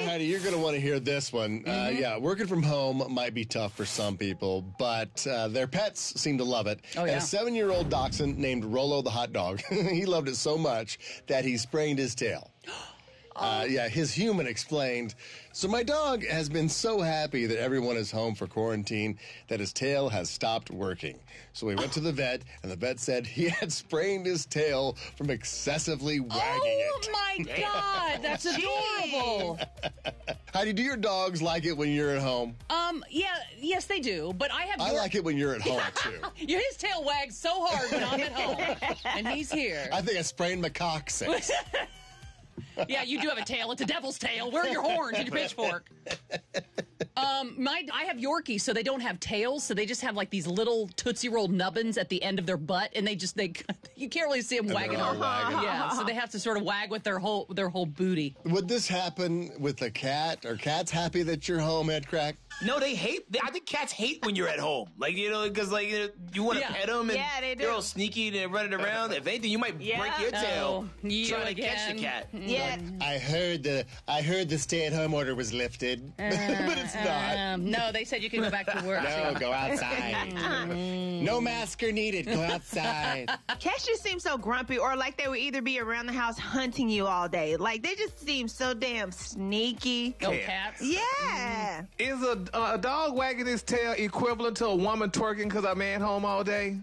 Heidi, you're going to want to hear this one. Yeah, working from home might be tough for some people, but their pets seem to love it. Oh, yeah. And a 7-year-old dachshund named Rolo the hot dog, he loved it so much that he sprained his tail. Yeah, his human explained, so my dog has been so happy that everyone is home for quarantine that his tail has stopped working. So we went to the vet, and the vet said he had sprained his tail from excessively wagging it. Oh, my God. That's adorable. Heidi, do your dogs like it when you're at home? Yes, they do. But I like it when you're at home, too. His tail wags so hard when I'm at home, and he's here. I think I sprained my coccyx. Yeah, you do have a tail. It's a devil's tail. Where are your horns and your pitchfork? I have Yorkies, so they don't have tails, so they just have like these little Tootsie Roll nubbins at the end of their butt, and you can't really see them wagging. Yeah, so they have to sort of wag with their whole booty. Would this happen with a cat? Are cats happy that you're home, Ed Crack? No, I think cats hate when you're at home. Like, because you want to pet them, and they do. they're all sneaky and they're running around. If anything, you might break your tail trying to catch the cat. Yeah. I heard the stay-at-home order was lifted, but it's not. No, they said you can go back to work. No, go outside. No masker needed. Go outside. Cats just seem so grumpy, or like they would either be around the house hunting you all day. Like, they just seem so damn sneaky. Oh, cats? Yeah. Is a dog wagging his tail equivalent to a woman twerking because I'm at home all day?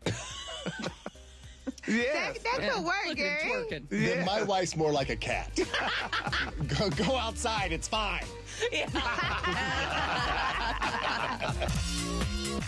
Yeah, That could work, Gary. Yeah. My wife's more like a cat. Go outside. It's fine. Yeah.